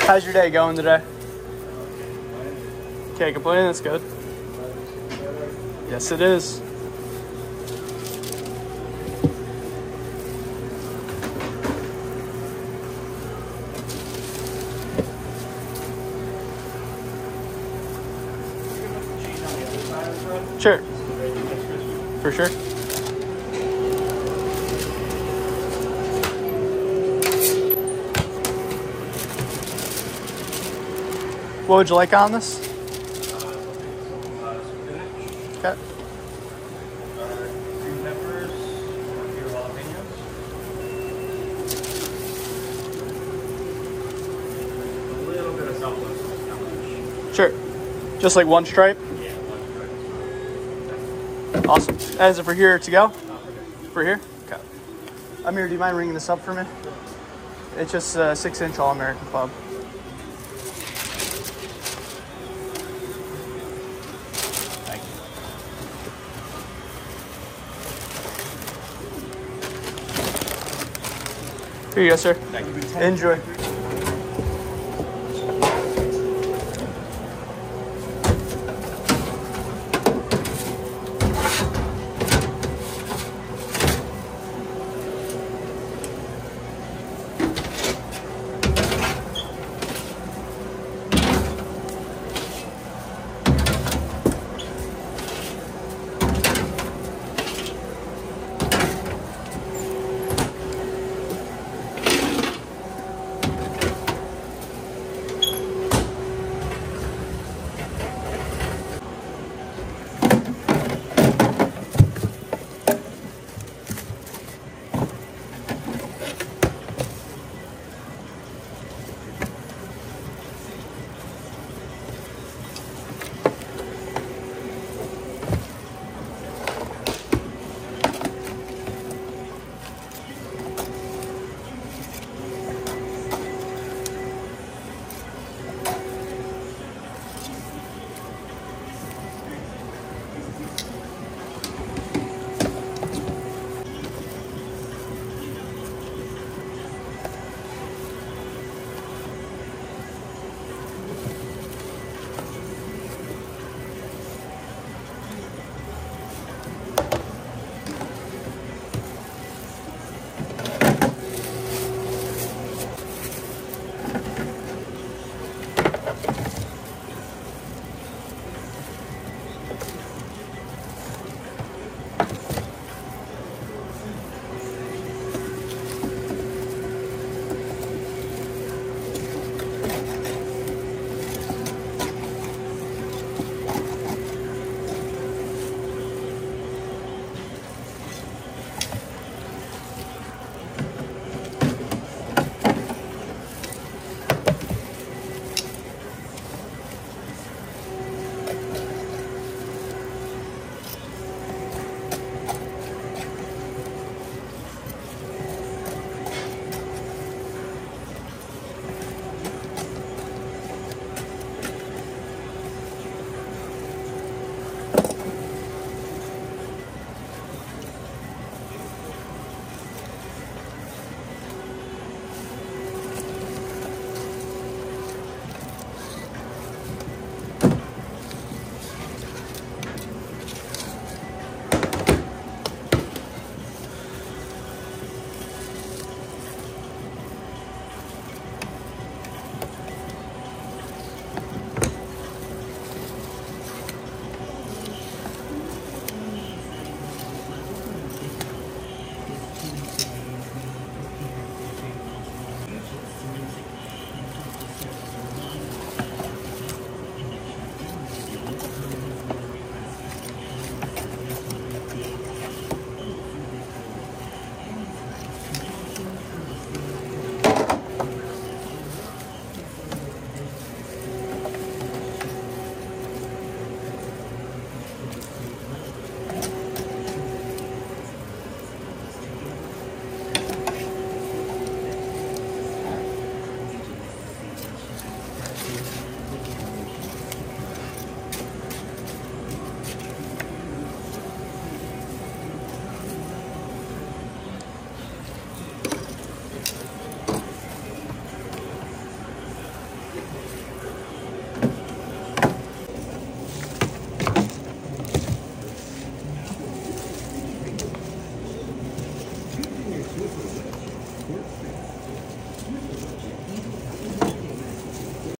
How's your day going today? Can't complain, that's good. Yes, it is. Sure. For sure. What would you like on this? Okay. Green peppers, a few jalapenos. A little bit of Southwest, not much. Sure. Just like one stripe? Yeah, one Awesome. As if we're here to go? For here? Okay. Amir, do you mind ringing this up for me? It's just a 6-inch All-American Club. Thank you. Here you go, sir. Thank you. Enjoy.